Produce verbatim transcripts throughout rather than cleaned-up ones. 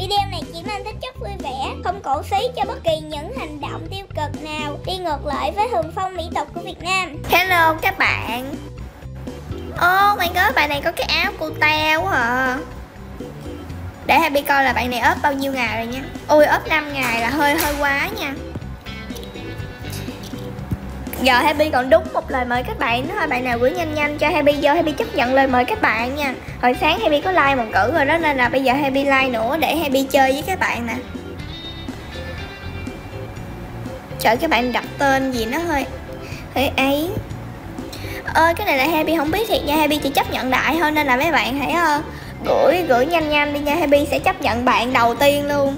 Video này chỉ mang tính chất vui vẻ, không cổ suý cho bất kỳ những hành động tiêu cực nào đi ngược lại với thuần phong mỹ tục của Việt Nam. Hello các bạn. Oh my god, bạn này có cái áo cô teo quá à. Để Happy coi là bạn này ốp bao nhiêu ngày rồi nha. Ui, ốp năm ngày là hơi hơi quá nha. Giờ Happy còn đúng một lời mời các bạn nữa thôi. Bạn nào gửi nhanh nhanh cho Happy vô, Happy chấp nhận lời mời các bạn nha. Hồi sáng Happy có like một cử rồi đó, nên là bây giờ Happy like nữa để Happy chơi với các bạn nè. Trời, các bạn đặt tên gì nó hơi hơi ấy. Ơi, cái này là Happy không biết thiệt nha, Happy chỉ chấp nhận đại thôi, nên là mấy bạn hãy uh, gửi gửi nhanh nhanh đi nha. Happy sẽ chấp nhận bạn đầu tiên luôn.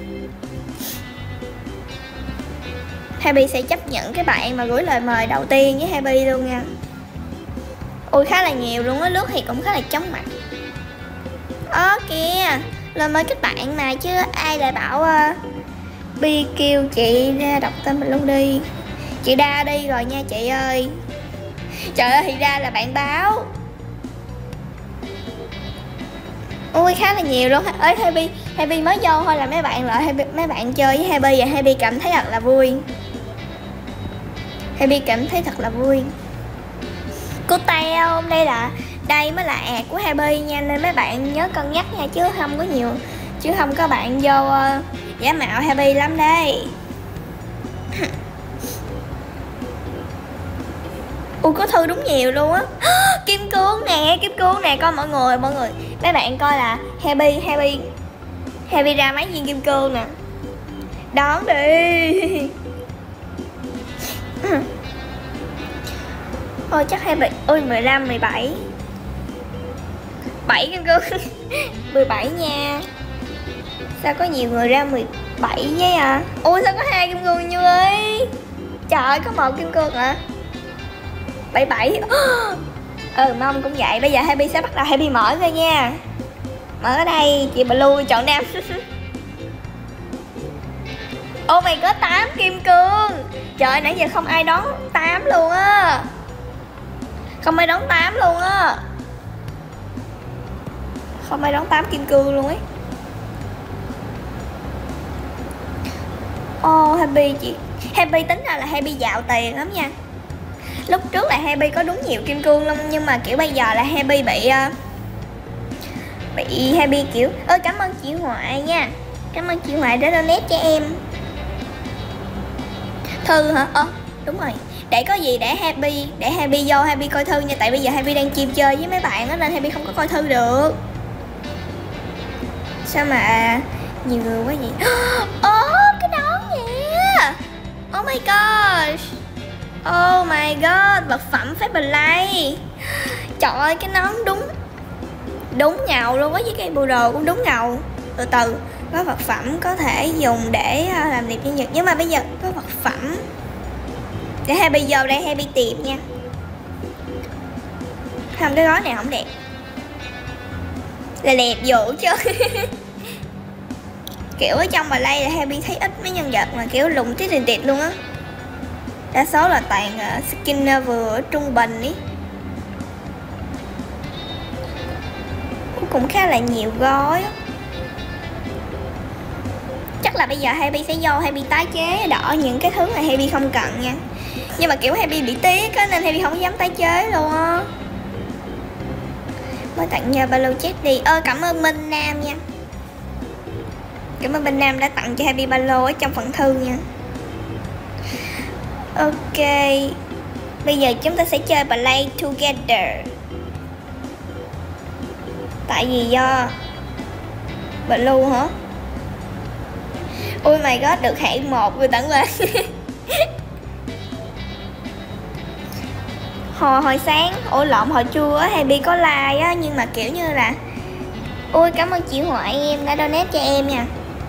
Happy sẽ chấp nhận cái bạn mà gửi lời mời đầu tiên với Happy luôn nha. Ui, khá là nhiều luôn á, lướt thì cũng khá là chóng mặt. Ơ kìa, lời mời các bạn mà chứ ai lại bảo uh, Bi kêu chị ra đọc tên mình luôn đi. Chị Đa đi rồi nha chị ơi. Trời ơi, thì ra là bạn báo. Ui, khá là nhiều luôn. Ơi, Happy Happy mới vô thôi là mấy bạn lại Happy, mấy bạn chơi với Happy và Happy cảm thấy thật là vui. Happy cảm thấy thật là vui. Cô teo, đây là đây mới là ad của Happy nha, nên mấy bạn nhớ cân nhắc nha, chứ không có nhiều, chứ không có bạn vô uh, giả mạo Happy lắm đây. Ui, có thư đúng nhiều luôn á. Kim cương nè, kim cương nè, coi mọi người, mọi người, mấy bạn coi là Happy, Happy, Happy ra mấy viên kim cương nè. Đón đi. Ôi chắc Happy, ui mười lăm, mười bảy, bảy kim cương. mười bảy nha. Sao có nhiều người ra mười bảy vậy à? Ui, sao có hai kim cương như ấy? Trời ơi, có một kim cương hả? bảy bảy. Ừ, mong cũng vậy. Bây giờ Happy sẽ bắt đầu Happy mở ra nha. Mở ở đây, chị Blue chọn nam. Oh my god, tám kim cương. Trời ơi, nãy giờ không ai đón tám luôn á. Không ai đón tám luôn á. Không ai đón tám kim cương luôn ấy. Oh, Happy chị Happy tính ra là Happy giàu tiền lắm nha. Lúc trước là Happy có đúng nhiều kim cương luôn, nhưng mà kiểu bây giờ là Happy bị uh, Bị Happy kiểu ơi, cảm ơn chị Hoại nha. Cảm ơn chị Hoại đã donate cho em. Thư hả? Ơ, đúng rồi. Để có gì để Happy Để Happy vô Happy coi thư nha. Tại bây giờ Happy đang chim chơi với mấy bạn đó, nên Happy không có coi thư được. Sao mà nhiều người quá vậy? Ồ, cái nón nè. Oh my gosh. Oh my god, vật phẩm phải play. Trời ơi, cái nón đúng Đúng ngầu luôn á, với cái bộ đồ cũng đúng ngầu. Từ từ, có vật phẩm có thể dùng để làm đẹp nhân vật. Nhưng mà bây giờ có vật phẩm để Happy vô đây, Happy tìm nha. Không, cái gói này không đẹp. Là đẹp dụ chứ. Kiểu ở trong play là Happy thấy ít mấy nhân vật mà kiểu lùng tí tiền tiệt luôn á. Đa số là toàn uh, skin vừa trung bình ý. Cũng khá là nhiều gói. Chắc là bây giờ Happy sẽ vô Happy tái chế đỏ những cái thứ mà Happy không cần nha. Nhưng mà kiểu Happy bị tiếc á, nên Happy không dám tái chế luôn á. Mới tặng nhờ ba lô chết đi. Ơ, cảm ơn Minh Nam nha. Cảm ơn Minh Nam đã tặng cho Happy ba lô ở trong phần thư nha. Ok, bây giờ chúng ta sẽ chơi Play Together. Tại vì do Blue hả? Ôi my god, được hạng một rồi tặng lên. Hồi hồi sáng, ôi lộn, hồi trưa á, Happy có like á, nhưng mà kiểu như là ôi, cảm ơn chị Hoại em đã donate cho em nha.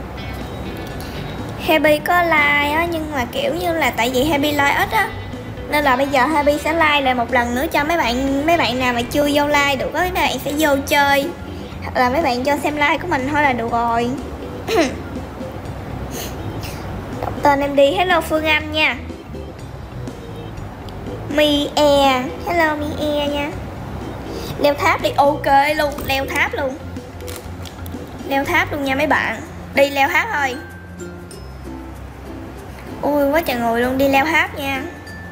Happy có like á, nhưng mà kiểu như là tại vì Happy like ít á, nên là bây giờ Happy sẽ like lại một lần nữa cho mấy bạn mấy bạn nào mà chưa vô like được á, mấy bạn sẽ vô chơi, hoặc là mấy bạn cho xem like của mình thôi là được rồi. Đọc tên em đi. Hello Phương Anh nha. Mi E, hello Mi E nha. Leo tháp đi, ok luôn, leo tháp luôn. Leo tháp luôn nha mấy bạn. Đi leo tháp thôi. Ui quá trời người luôn, đi leo tháp nha.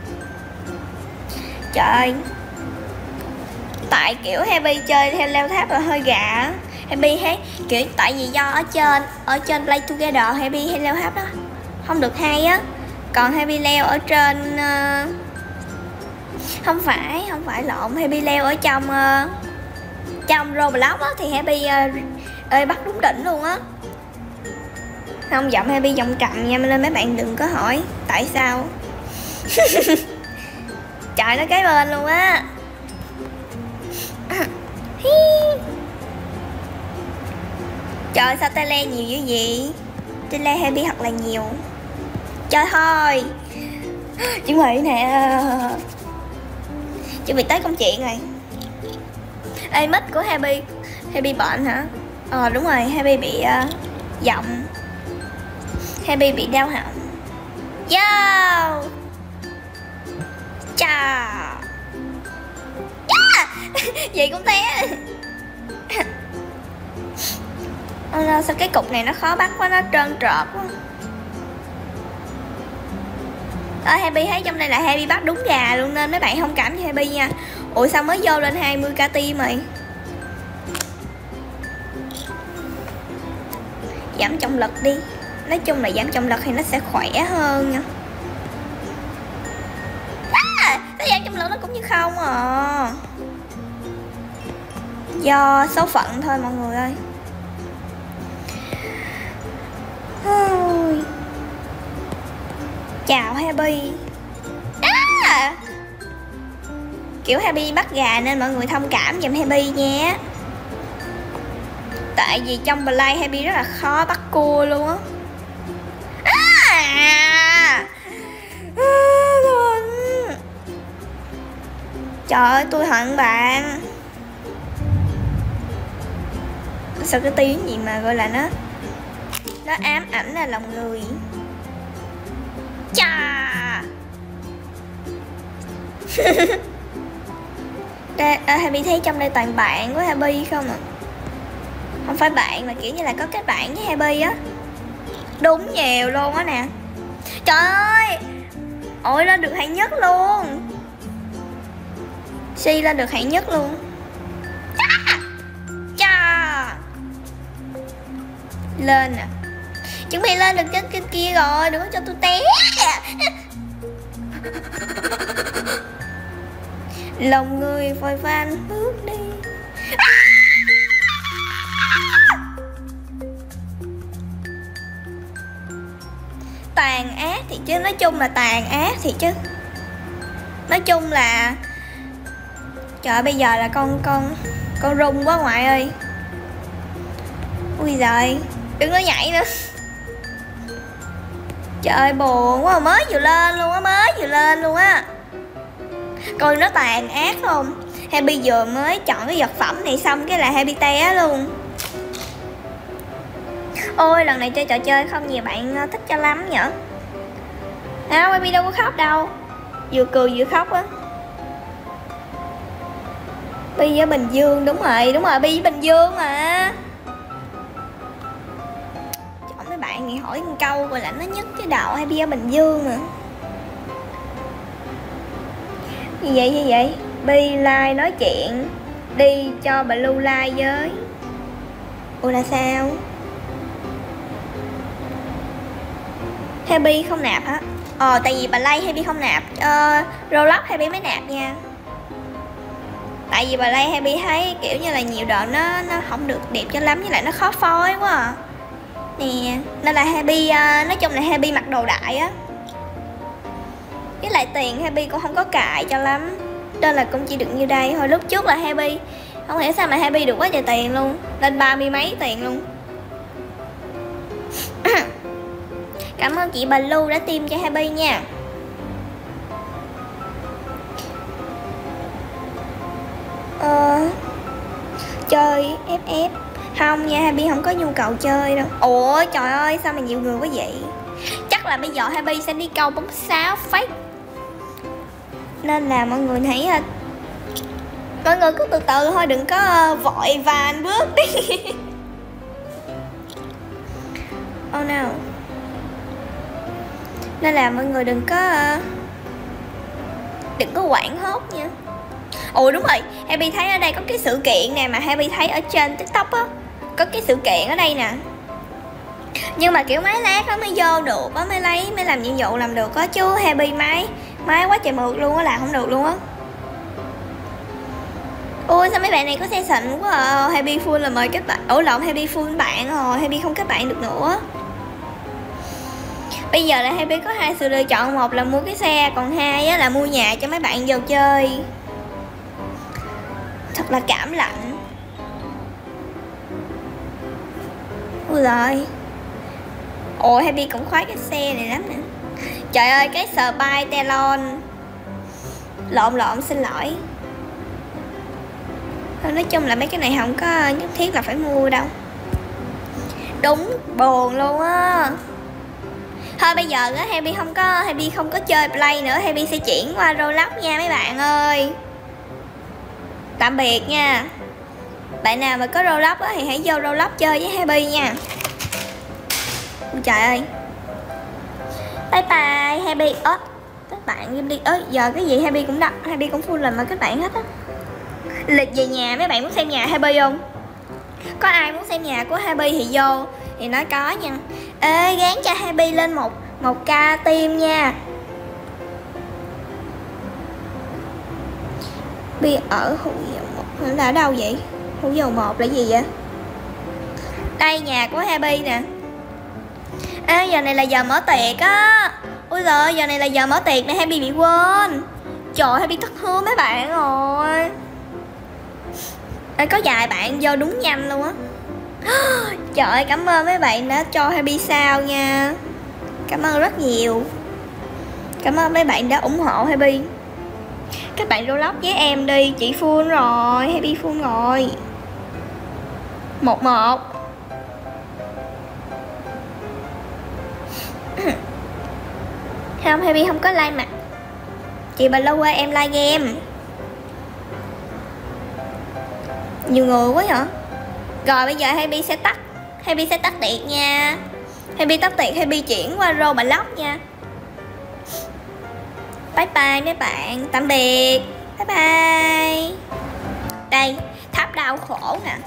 Trời ơi. Tại kiểu Happy chơi theo leo tháp là hơi gà. Happy thấy kiểu tại vì do ở trên Ở trên Play Together Happy hay leo tháp đó không được hay á. Còn Happy leo ở trên uh, Không phải, không phải lộn. Happy leo ở trong uh, Trong Roblox á thì Happy uh, ơi bắt đúng đỉnh luôn á. Không, giọng Happy giọng trầm nha, nên mấy bạn đừng có hỏi tại sao. Trời, nó kế bên luôn á. Trời, sao tele nhiều dữ vậy? Tele Happy thật là nhiều. Chơi thôi. Chuẩn bị nè. Chuẩn bị tới công chuyện rồi. Ê, mic của Happy Happy bệnh hả? Ờ đúng rồi, Happy bị uh, giọng. Happy bị đau họng. Yo. Chà. Yeah. Vậy cũng té. Oh, sao cái cục này nó khó bắt quá, nó trơn trợt quá. Ờ, Happy thấy trong đây là Happy bắt đúng gà luôn, nên mấy bạn thông cảm cho Happy nha. Ủa sao mới vô lên hai mươi k tim rồi. Giảm trọng lực đi. Nói chung là giảm trọng lực thì nó sẽ khỏe hơn nha. À, cái giảm trọng lực nó cũng như không à. Do số phận thôi mọi người ơi. Chào Happy. À, kiểu Happy bắt gà nên mọi người thông cảm giùm Happy nha. Tại vì trong Play Happy rất là khó bắt cua luôn á. À, trời ơi, tôi hận bạn. Sao cái tiếng gì mà gọi là nó Nó ám ảnh là lòng người. Chà. Đây, à, Happy thấy trong đây toàn bạn của Happy không à. Không phải bạn mà kiểu như là có kết bạn với Happy á. Đúng nhiều luôn á nè. Trời ơi. Ôi, lên được hạng nhất luôn. Si lên được hạng nhất luôn. Chà. Chà. Lên nè. Chuẩn bị lên được trên kênh kia rồi, đừng có cho tôi té. Lòng người vội vàng bước đi. Tàn ác thì chứ, nói chung là tàn ác thì chứ. Nói chung là trời, bây giờ là con con con rung quá ngoại ơi. Ui giời, đừng có nhảy nữa. Trời buồn quá, mới vừa lên luôn á, mới vừa lên luôn á. Coi nó tàn ác không? Happy vừa mới chọn cái vật phẩm này xong cái là Happy té luôn. Ôi lần này chơi trò chơi không nhiều bạn thích cho lắm nhở. À, Happy đâu có khóc đâu. Vừa cười vừa khóc á. Bi với Bình Dương, đúng rồi, đúng rồi, Bi với Bình Dương mà. Chọn mấy bạn này hỏi một câu rồi là nó nhức cái đầu hay Bi với Bình Dương mà. Như vậy như vậy, Bi like nói chuyện đi cho Blue like với. Ủa là sao? Happy không nạp hả? Ờ, tại vì bà Lay Happy không nạp. Ờ, Roblox Happy mới nạp nha. Tại vì bà Lay Happy thấy kiểu như là nhiều đoạn nó nó không được đẹp cho lắm, với lại nó khó phối quá à. Nè, nên là Happy, uh, nói chung là Happy mặc đồ đại á. Với lại tiền Happy cũng không có cài cho lắm, nên là cũng chỉ được như đây thôi. Lúc trước là Happy không hiểu sao mà Happy được quá trời tiền luôn, lên ba mươi mấy tiền luôn. Cảm ơn chị Blue đã tiêm cho Happy nha. Ờ, chơi ép ép không nha, Happy không có nhu cầu chơi đâu. Ủa trời ơi, sao mà nhiều người quá vậy? Chắc là bây giờ Happy sẽ đi câu bóng sáo fake, nên là mọi người thấy mọi người cứ từ từ thôi, đừng có vội vàng bước đi. Oh no. Nên là mọi người đừng có Đừng có quảng hốt nha. Ồ đúng rồi, Happy thấy ở đây có cái sự kiện nè, mà Happy thấy ở trên TikTok á, có cái sự kiện ở đây nè. Nhưng mà kiểu máy lát nó mới vô được á, mới lấy, mới làm nhiệm vụ làm được á. Chứ Happy máy Máy quá trời mượt luôn á, làm không được luôn á. Ôi sao mấy bạn này có xe xịn quá à. Happy full là mời kết bạn. Ủa lộn, Happy full bạn rồi, Happy không kết bạn được nữa. Bây giờ là Happy có hai sự lựa chọn, một là mua cái xe, còn hai á là mua nhà cho mấy bạn vào chơi. Thật là cảm lạnh. Ôi giời. Ồ Happy cũng khoái cái xe này lắm nè. Trời ơi cái Spy Talon. Lộn lộn xin lỗi. Nói chung là mấy cái này không có nhất thiết là phải mua đâu. Đúng buồn luôn á. Thôi bây giờ á Happy không có Happy không có chơi Play nữa, Happy sẽ chuyển qua Roblox nha mấy bạn ơi. Tạm biệt nha. Bạn nào mà có Roblox á thì hãy vô Roblox chơi với Happy nha. Ôi trời ơi. Bye bye Happy. Ơ các bạn im đi. Ơ giờ cái gì Happy cũng đặt, Happy cũng full lần mà các bạn hết á. Lịch về nhà, mấy bạn muốn xem nhà Happy không? Có ai muốn xem nhà của Happy thì vô thì nói có nha. Ê gán cho Happy lên một một ca tim nha. Bi ở Hữu Dầu một là ở đâu vậy? Hữu Dầu một là gì vậy? Đây nhà của Happy nè. Ê giờ này là giờ mở tiệc á. Ôi giời giờ này là giờ mở tiệc nè, Happy bị quên. Trời Happy thất hứa mấy bạn rồi. Ê, có vài bạn vô đúng nhanh luôn á. Trời ơi cảm ơn mấy bạn đã cho Happy sao nha. Cảm ơn rất nhiều. Cảm ơn mấy bạn đã ủng hộ Happy. Các bạn Roblox với em đi. Chị full rồi, Happy full rồi. Một một. Không Happy không có like mặt. Chị bà lâu qua em like game. Nhiều người quá vậy. Rồi bây giờ Happy sẽ tắt Happy sẽ tắt tiệc nha. Happy tắt tiệc, Happy chuyển qua Roblox nha. Bye bye mấy bạn. Tạm biệt. Bye bye. Đây tháp đau khổ nè.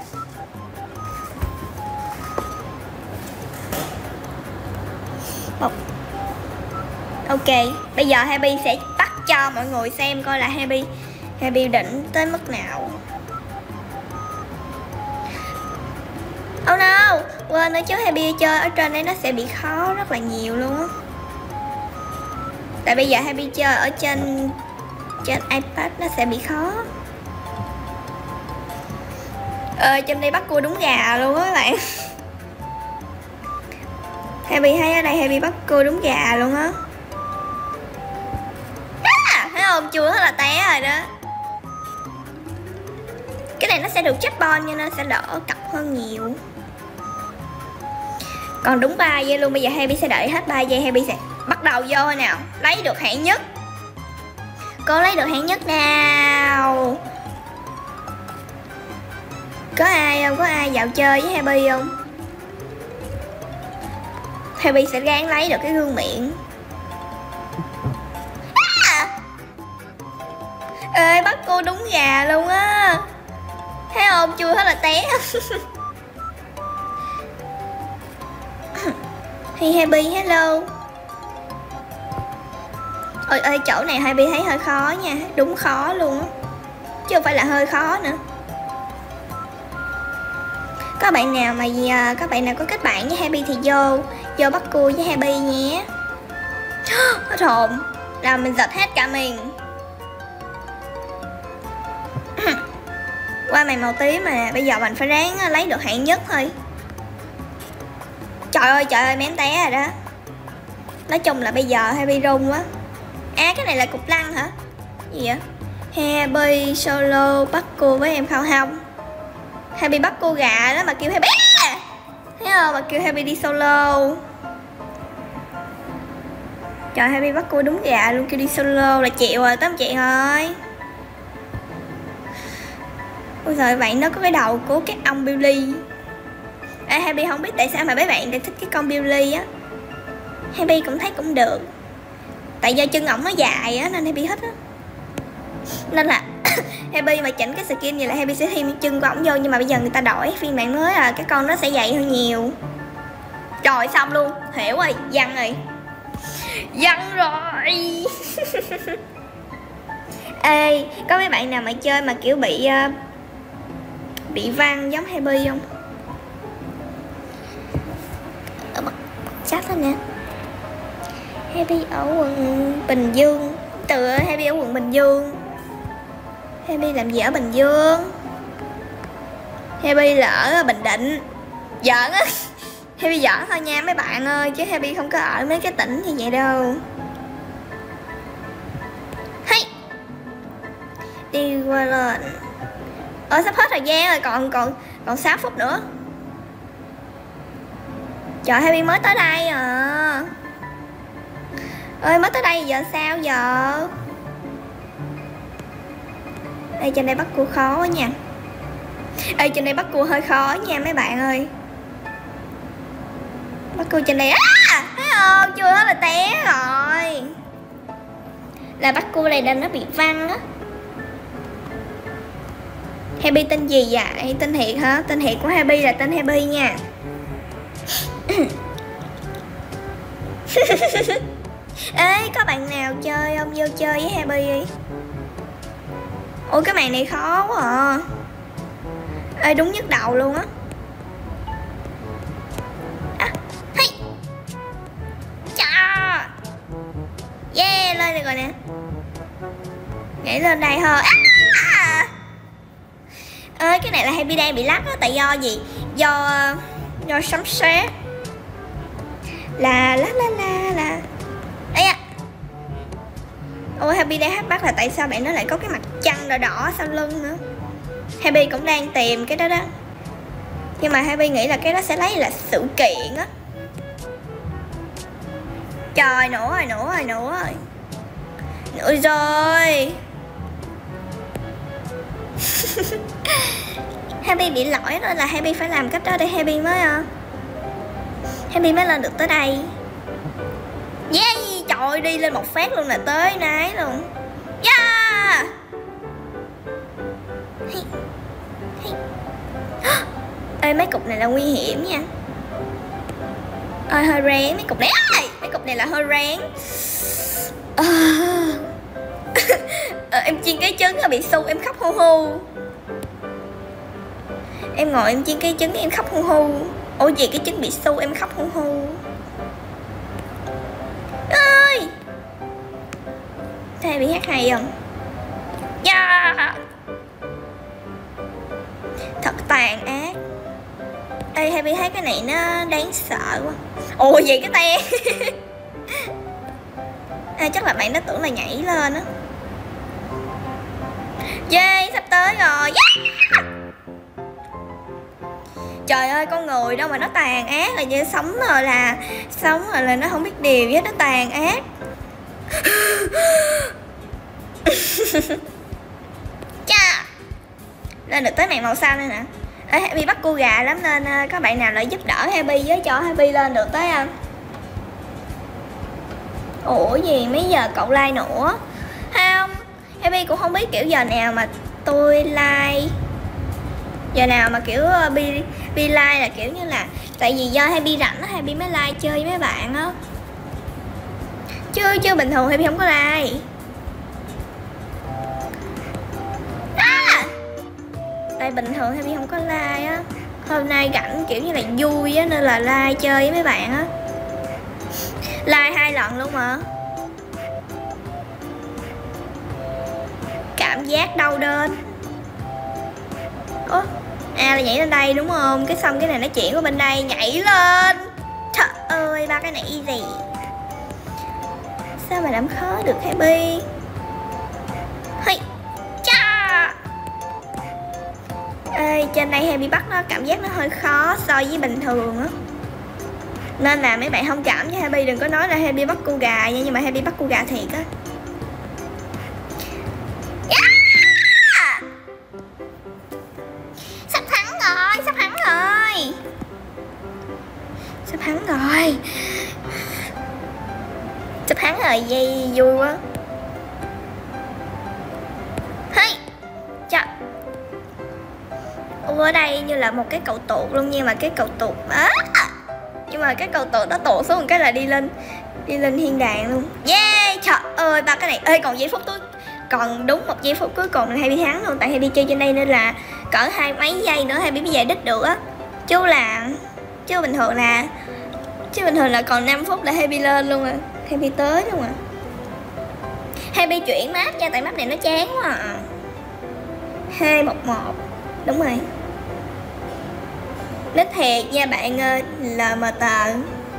Một. Ok bây giờ Happy sẽ tắt cho mọi người xem coi là Happy Happy đỉnh tới mức nào. Oh no, quên nữa chứ Happy chơi ở trên đây nó sẽ bị khó rất là nhiều luôn á. Tại bây giờ Happy chơi ở trên trên iPad nó sẽ bị khó. Ờ trên đây bắt cua đúng gà luôn á các bạn. Happy thấy ở đây Happy bắt cua đúng gà luôn á. À, thấy không chưa hết là té rồi đó. Cái này nó sẽ được chép bon cho nên sẽ đỡ cọc hơn nhiều. Còn đúng ba giây luôn. Bây giờ Happy sẽ đợi hết ba giây, Happy sẽ bắt đầu vô thôi nào. Lấy được hạng nhất. Cô lấy được hạng nhất nào. Có ai không? Có ai vào chơi với Happy không? Happy sẽ ráng lấy được cái gương miệng. À! Ê bắt cô đúng gà luôn á. Thấy không? Chưa hết là té. Hey Happy hello. Ôi ơi chỗ này Happy thấy hơi khó nha. Đúng khó luôn á. Chứ không phải là hơi khó nữa. Có bạn nào mà Các bạn nào có kết bạn với Happy thì vô Vô bắt cua với Happy nhé. Hết hồn. Rồi mình giật hết cả mình. Qua mày màu tím mà. Bây giờ mình phải ráng lấy được hạng nhất thôi. Trời ơi trời ơi mém té rồi đó. Nói chung là bây giờ Happy run quá. À cái này là cục lăn hả? Gì vậy? Happy solo bắt cua với em không không? Happy bắt cô gà đó mà kêu Happy. Thấy không? Mà kêu Happy đi solo. Trời Happy bắt cô đúng gà luôn, kêu đi solo là chịu rồi, tám chị ơi. Ôi trời vậy nó có cái đầu của các ông Billy. À, Happy không biết tại sao mà mấy bạn lại thích cái con Billy á. Happy cũng thấy cũng được. Tại do chân ổng nó dài á nên Happy thích á. Nên là Happy mà chỉnh cái skin vậy là Happy sẽ thêm chân của ổng vô. Nhưng mà bây giờ người ta đổi phiên bản mới là cái con nó sẽ dày hơn nhiều. Rồi xong luôn. Hiểu rồi, văn rồi. Văn rồi. Ê, có mấy bạn nào mà chơi mà kiểu bị uh, bị văn giống Happy không? Chắc thôi nè. Happy ở quận Bình Dương. Từ Happy ở quận Bình Dương. Happy làm gì ở Bình Dương? Happy là ở Bình Định. Giỡn á. Happy giỡn thôi nha mấy bạn ơi, chứ Happy không có ở mấy cái tỉnh như vậy đâu. Hey. Đi qua lên. Ờ sắp hết thời gian rồi, còn còn còn sáu phút nữa. Trời, Happy mới tới đây à. Ơi mới tới đây giờ sao giờ? Ê trên đây bắt cua khó quá nha. Ê trên đây bắt cua hơi khó nha mấy bạn ơi. Bắt cua trên đây á, thấy không? Chưa hết là té rồi. Là bắt cua này nên nó bị văng á. Happy tên gì vậy? Tên thiệt hả? Tên thiệt của Happy là tên Happy nha. Ê có bạn nào chơi không? Vô chơi với Happy đi. Ôi cái màn này khó quá à. Ê đúng nhức đầu luôn á. À, hey. Chà. Yeah lên được rồi nè. Nhảy lên đây thôi. À. Ê cái này là Happy đang bị lắc á. Tại do gì? Do Do sấm sét. Là la la la la. Ê à. Ôi Happy đang thắc mắc là tại sao bạn nó lại có cái mặt trăng đỏ đỏ sau lưng nữa. Happy cũng đang tìm cái đó đó. Nhưng mà Happy nghĩ là cái đó sẽ lấy là sự kiện á. Trời nữa rồi nữa rồi nữa rồi. Nữa rồi. Happy bị lỗi đó là Happy phải làm cách đó để Happy mới Happy mới lên được tới đây. Yeah, trời đi lên một phát luôn là tới nái luôn. Yeah. Hey. Hey. Ê mấy cục này là nguy hiểm nha. Ơi hơi rén mấy cục này. Ơi, mấy cục này là hơi rén. À. À, em chiên cái trứng bị xu em khóc hu hu. Em ngồi em chiên cái trứng em khóc hu hu. Ôi gì cái trứng bị xu em khóc hu hu. Ơi. Thế bị hát hay không? Yeah. Thật tàn ác. Ê Happy thấy cái này nó đáng sợ quá. Ồ vậy cái te. À, chắc là bạn nó tưởng là nhảy lên á. Yeah sắp tới rồi. Yeah. Trời ơi con người đâu mà nó tàn ác là như sống rồi là sống rồi là nó không biết điều gì hết, nó tàn ác. Chà. Lên được tới màn màu xanh đây nè. Ê, Happy bắt cua gà lắm nên uh, các bạn nào lại giúp đỡ Happy với cho Happy lên được tới không? Ủa gì mấy giờ cậu like nữa? Không, Happy cũng không biết kiểu giờ nào mà tôi like. Giờ nào mà kiểu uh, Bi, Bi like là kiểu như là tại vì do Happy rảnh á, Happy mới like chơi với mấy bạn á. Chứ chứ bình thường Happy không có like. À! Tại bình thường Happy không có like á. Hôm nay rảnh kiểu như là vui á nên là like chơi với mấy bạn á. Like hai lần luôn mà. Cảm giác đau đớn. Ủa? À là nhảy lên đây đúng không? Cái xong cái này nó chuyển qua bên đây. Nhảy lên. Trời ơi ba cái này easy. Sao mà làm khó được Happy? Hey. Cha. Ê, trên đây Happy bắt nó cảm giác nó hơi khó so với bình thường á. Nên là mấy bạn thông cảm với Happy, đừng có nói là Happy bắt cua gà nha. Nhưng mà Happy bắt cua gà thiệt á. rồi. Sắp thắng rồi, dây vui quá. Hey, chà. Ở đây như là một cái cầu tuột luôn, nhưng mà cái cầu tuột á, nhưng mà cái cầu tuột đó tuột xuống một cái là đi lên, đi lên thiên đàng luôn. Yeah, trời ơi ba cái này. Ê, còn giây phút tôi còn đúng một giây phút cuối cùng là Happy thắng luôn, tại Happy chơi trên đây nên là cỡ hai mấy giây nữa Happy mới về đích được á. Chứ là chứ bình thường là chứ bình thường là còn năm phút là Happy lên luôn à. Happy tới luôn à. Happy chuyển map nha, tại map này nó chán quá à. Hai một một. Đúng rồi. Nít thiệt nha bạn ơi, lờ mờ tờ.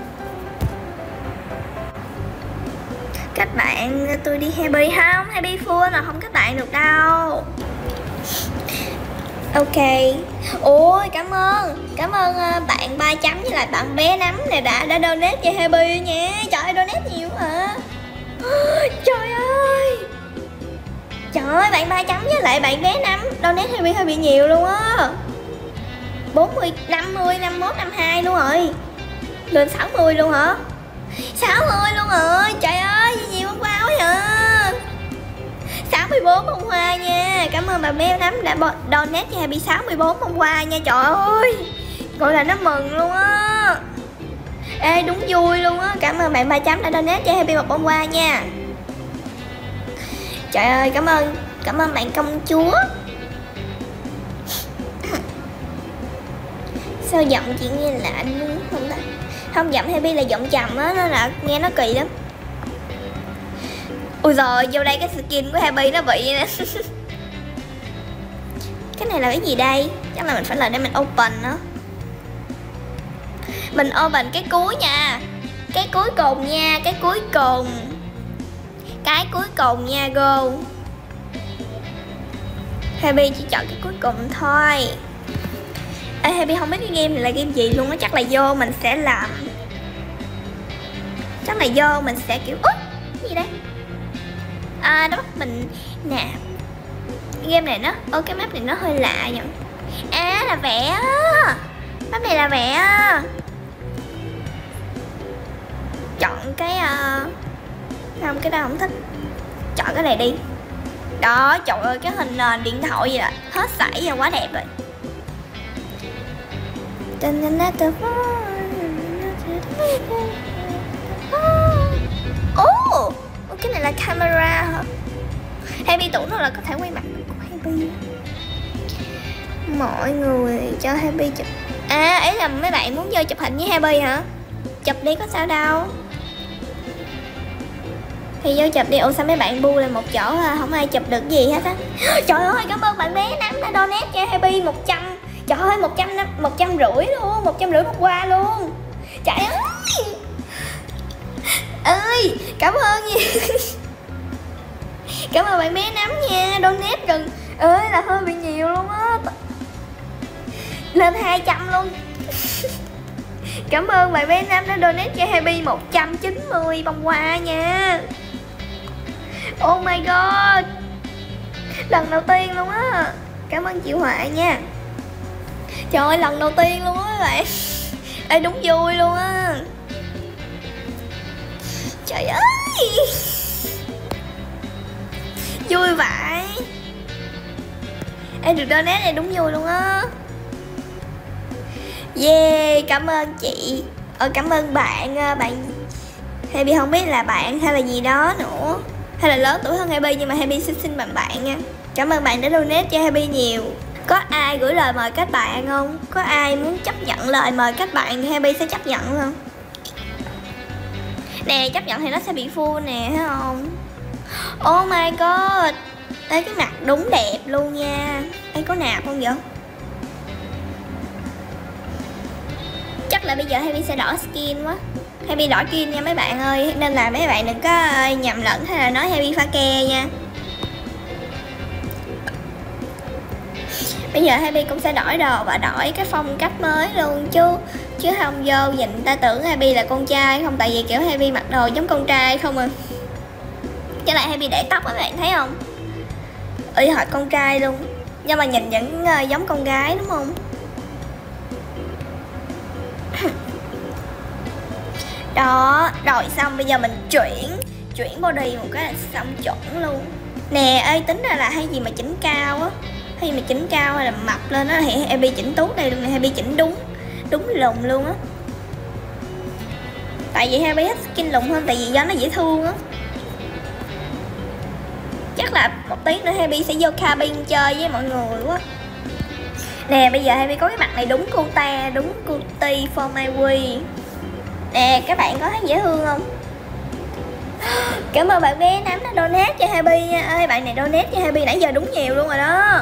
Các bạn tôi đi Happy không? Happy full mà không các bạn được đâu. Ok. Ôi cảm ơn. Cảm ơn bạn ba chấm với lại bạn bé nắm này đã đã donate cho Happy nha. Trời ơi donate nhiều hả? Trời ơi. Trời ơi bạn ba chấm với lại bạn bé nắm donate Happy hơi bị nhiều luôn á. bốn mươi, năm mươi, năm mươi mốt, năm mươi hai luôn rồi. Lên sáu mươi luôn hả? sáu mươi luôn rồi. Trời ơi nhiều bông hoa quá vậy. sáu mươi bốn bông hoa nha. Cảm ơn bà bé nắm đã donate cho Happy sáu mươi bốn bông hoa nha. Trời ơi gọi là nó mừng luôn á. Ê đúng vui luôn á. Cảm ơn bạn ba chấm đã donate cho Happy một bông hoa nha. Trời ơi cảm ơn. Cảm ơn bạn công chúa. Sao giọng chị nghe là anh không ta? Không, giọng Happy là giọng trầm á, nó là nghe nó kỳ lắm. Ui giời, vô đây cái skin của Happy nó bị nè. Cái này là cái gì đây? Chắc là mình phải lên để mình open nó. Mình open cái cuối nha. Cái cuối cùng nha, cái cuối cùng. Cái cuối cùng nha go. Happy chỉ chọn cái cuối cùng thôi. Ê Happy không biết cái game này là game gì luôn á. Chắc là vô mình sẽ làm. Chắc là vô mình sẽ kiểu út cái gì đấy. À nó bắt mình nè. Game này nó, ơ cái map này nó hơi lạ nhỉ. À là vẽ á. Map này là vẽ á. Chọn cái uh... không, cái đó không thích. Chọn cái này đi. Đó, trời ơi cái hình uh, điện thoại vậy là hết sảy và quá đẹp rồi. Ồ, oh, cái này là camera hả? Happy tưởng đâu là có thể quay mặt của Happy. Mọi người cho Happy chụp. À, ấy là mấy bạn muốn vô chụp hình với Happy hả? Chụp đi có sao đâu. Thì vô chụp đi. Ủa sao mấy bạn bu lên một chỗ không ai chụp được gì hết á. Trời ơi cảm ơn bạn bé nắm đã donate cho Happy một trăm. Trời ơi một trăm, một trăm rưỡi luôn. Một trăm rưỡi một qua luôn. Trời ơi. Ơi cảm ơn gì. Cảm ơn bạn bé nắm nha. Donate gần ơi là hơi bị nhiều luôn á. Lên hai trăm luôn. Cảm ơn bạn bé nắm đã donate cho Happy một trăm chín mươi bông hoa nha. Oh my god. Lần đầu tiên luôn á. Cảm ơn chị Hoài nha. Trời ơi lần đầu tiên luôn á các bạn. Ê đúng vui luôn á. Trời ơi vui vậy. Ê được donate này đúng vui luôn á. Yeah cảm ơn chị. Ờ cảm ơn bạn. Bạn Happy không biết là bạn hay là gì đó nữa, hay là lớn tuổi hơn Happy nhưng mà Happy xin xin bằng bạn nha. Cảm ơn bạn đã donate cho Happy nhiều. Có ai gửi lời mời kết bạn không? Có ai muốn chấp nhận lời mời kết bạn thì Happy sẽ chấp nhận không? Nè chấp nhận thì nó sẽ bị full nè thấy không? Oh my god. Ê cái mặt đúng đẹp luôn nha. Ê có nạp không vậy? Chắc là bây giờ Happy sẽ đổi skin quá. Happy đổi skin nha mấy bạn ơi. Nên là mấy bạn đừng có nhầm lẫn hay là nói Happy pha ke nha. Bây giờ Happy cũng sẽ đổi đồ và đổi cái phong cách mới luôn chứ chứ không vô nhìn ta tưởng Happy là con trai không, tại vì kiểu Happy mặc đồ giống con trai không à. Với lại Happy để tóc các bạn thấy không? Y hệt con trai luôn. Nhưng mà nhìn vẫn uh, giống con gái đúng không? Đó, rồi xong bây giờ mình chuyển Chuyển body một cái là xong chuẩn luôn. Nè, ê tính ra là hay gì mà chỉnh cao á, hay gì mà chỉnh cao hay là mập lên á thì Happy chỉnh tốt đây luôn nè, Happy chỉnh đúng Đúng lùn luôn á. Tại vì Happy thích skin lùn hơn, tại vì do nó dễ thương á. Chắc là một tí nữa Happy sẽ vô cabin chơi với mọi người quá. Nè bây giờ Happy có cái mặt này đúng cute, đúng cute for my way. Nè các bạn có thấy dễ thương không? Cảm ơn bạn bé Nắm đã donate cho Happy nha. Ơi bạn này donate cho Happy nãy giờ đúng nhiều luôn rồi đó.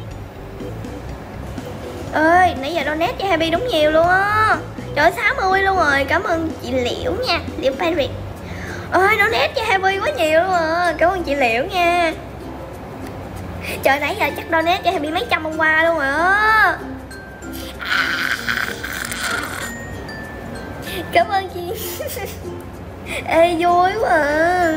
Ơi nãy giờ donate cho Happy đúng nhiều luôn á. Trời ơi sáu mươi luôn rồi. Cảm ơn chị Liễu nha, Liễu Patrick. Ơi donate cho Happy quá nhiều luôn à. Cảm ơn chị Liễu nha. Trời nãy giờ chắc donate cho Happy mấy trăm hôm qua luôn rồi á. Cảm ơn chị. Ê vui quá à.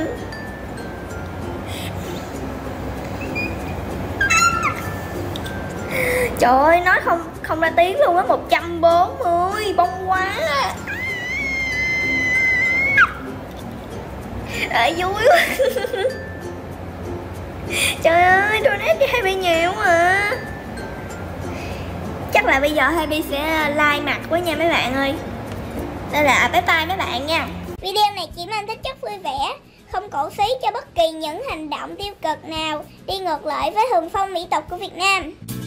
Trời ơi nói không không ra tiếng luôn á. Một trăm bốn mươi bông quá. Ê vui quá. Trời ơi donate cho Happy nhiều mà. Chắc là bây giờ Happy sẽ like mặt quá nha mấy bạn ơi. Đây là bye bye mấy bạn nha. Video này chỉ mang tính chất vui vẻ, không cổ xí cho bất kỳ những hành động tiêu cực nào đi ngược lại với thuần phong mỹ tục của Việt Nam.